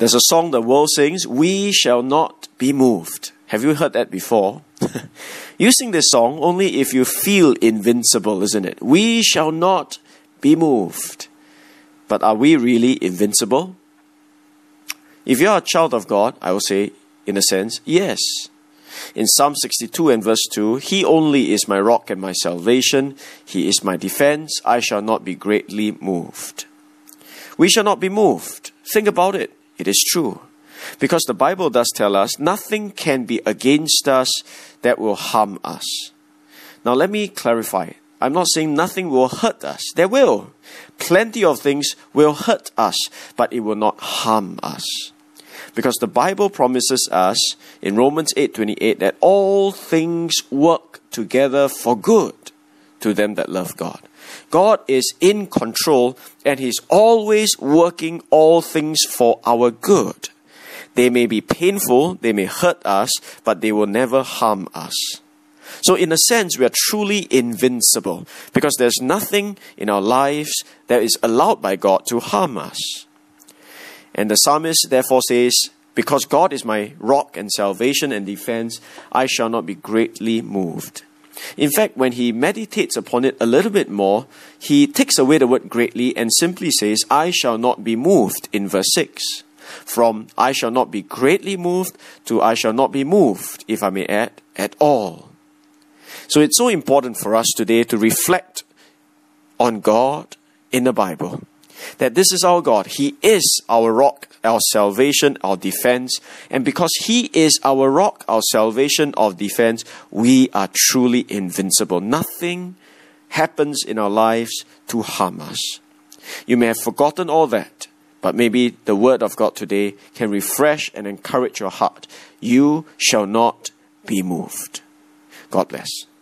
There's a song the world sings, "We shall not be moved." Have you heard that before? You sing this song only if you feel invincible, isn't it? We shall not be moved. But are we really invincible? If you are a child of God, I will say, in a sense, yes. In Psalm 62 and verse 2, "He only is my rock and my salvation. He is my defense. I shall not be greatly moved." We shall not be moved. Think about it. It is true. Because the Bible does tell us nothing can be against us that will harm us. Now let me clarify. I'm not saying nothing will hurt us. There will. Plenty of things will hurt us, but it will not harm us. Because the Bible promises us in Romans 8:28 that all things work together for good to them that love God. God is in control and He's always working all things for our good. They may be painful, they may hurt us, but they will never harm us. So in a sense, we are truly invincible because there's nothing in our lives that is allowed by God to harm us. And the psalmist therefore says, "Because God is my rock and salvation and defense, I shall not be greatly moved." In fact, when he meditates upon it a little bit more, he takes away the word greatly and simply says, "I shall not be moved" in verse 6. From "I shall not be greatly moved" to "I shall not be moved," if I may add, at all. So it's so important for us today to reflect on God in the Bible. That this is our God. He is our rock, our salvation, our defense. And because He is our rock, our salvation, our defense, we are truly invincible. Nothing happens in our lives to harm us. You may have forgotten all that, but maybe the word of God today can refresh and encourage your heart. You shall not be moved. God bless.